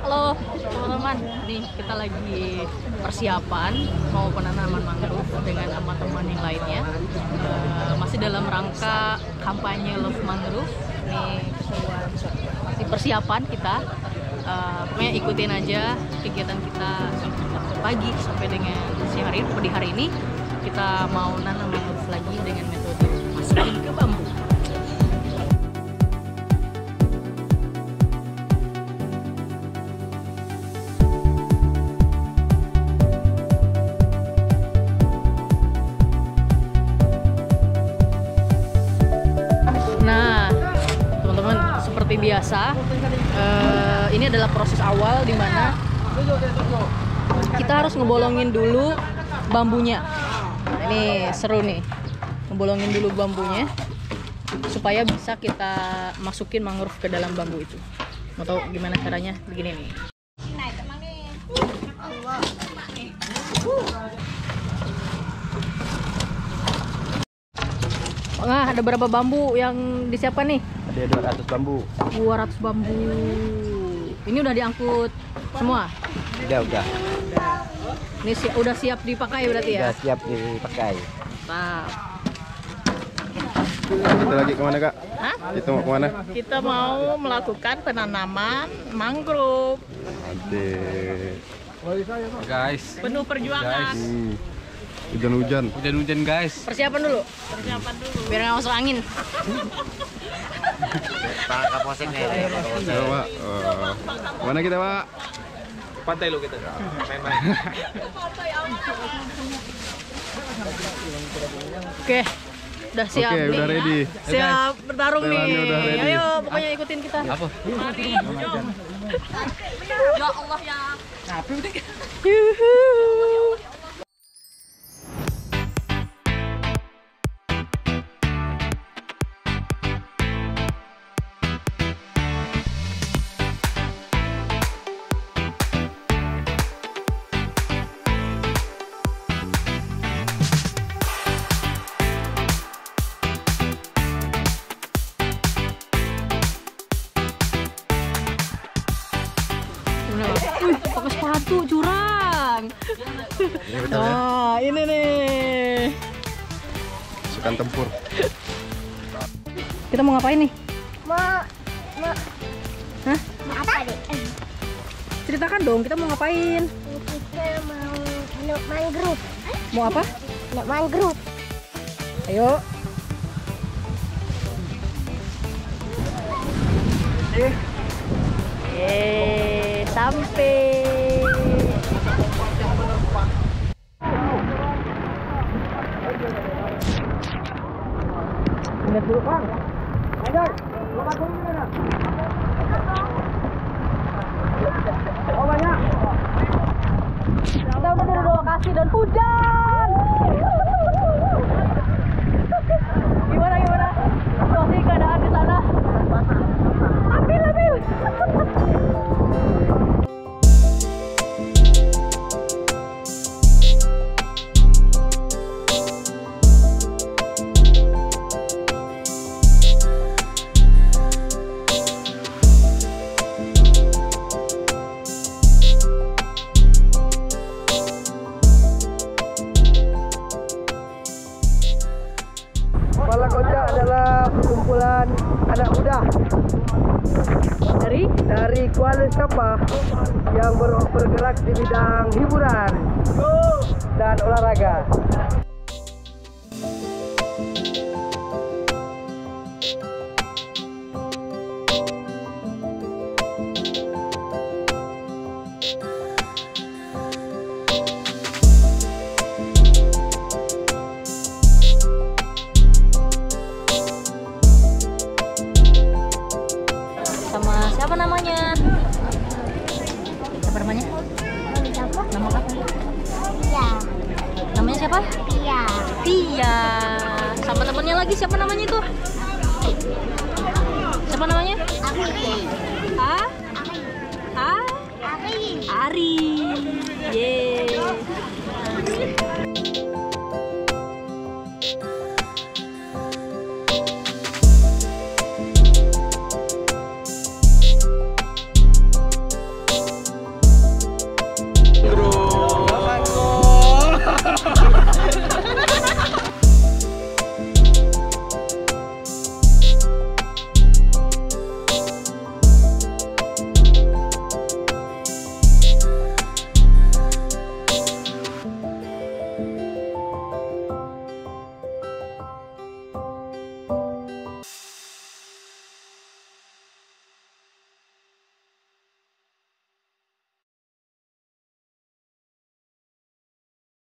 Halo teman-teman, nih kita lagi persiapan mau penanaman mangrove dengan teman-teman yang lainnya. Masih dalam rangka kampanye Love Mangrove. Nih keseruan masih persiapan kita. Pokoknya ikutin aja kegiatan kita pagi sampai dengan siang hari. Di hari ini kita mau nanam mangrove lagi dengan metode masukin ke bambu. Nah, teman-teman, seperti biasa, ini adalah proses awal di mana kita harus ngebolongin dulu bambunya. Ini seru nih, ngebolongin dulu bambunya supaya bisa kita masukin mangrove ke dalam bambu itu. Mau tahu gimana caranya? Begini nih. Nah, ada berapa bambu yang disiapkan nih? Ada 200 bambu. 200 bambu. Ini udah diangkut semua? Udah. Ini udah siap dipakai berarti ya? Udah siap dipakai. Mantap. Kita lagi kemana, Kak? Hah? Kita mau kemana? Kita mau melakukan penanaman mangrove. Adik. Guys, Penuh perjuangan. Hujan-hujan. hujan-hujan guys. Persiapan dulu, Persiapan dulu. biar nggak masuk angin. Ayo, Pak. Mana kita, Pak? Pantai lo kita. Main-main. Oke, udah siap Oke, nih. udah ready. Siap bertarung nih. Jalannya udah ready. Ayo, pokoknya ikutin kita. Apa? Mari, jom. Ya Allah ya. Pakai sepatu curang. Nah, ini nih. Pasukan tempur. Kita mau ngapain nih? Mau Hah? apa deh? Ceritakan dong, kita mau ngapain? Kita mau nanam mangrove. Mau apa? Nanam mangrove. Ayo. Sampai. Lihat dulu, Bang. Ajar. Oh, banyak. Kita udah di lokasi dan hujan. Gimana? Situasi keadaan di sana? Ambil. Malakoca adalah perkumpulan anak muda dari Kuala Lumpur yang bergerak di bidang hiburan dan olahraga. Sama siapa namanya? Siapa namanya? Nama kamu? Ya, Namanya siapa? Pia. Tia. Sama temennya lagi siapa namanya itu? Siapa namanya? Ari. Ah? Ah? Ari. Ari.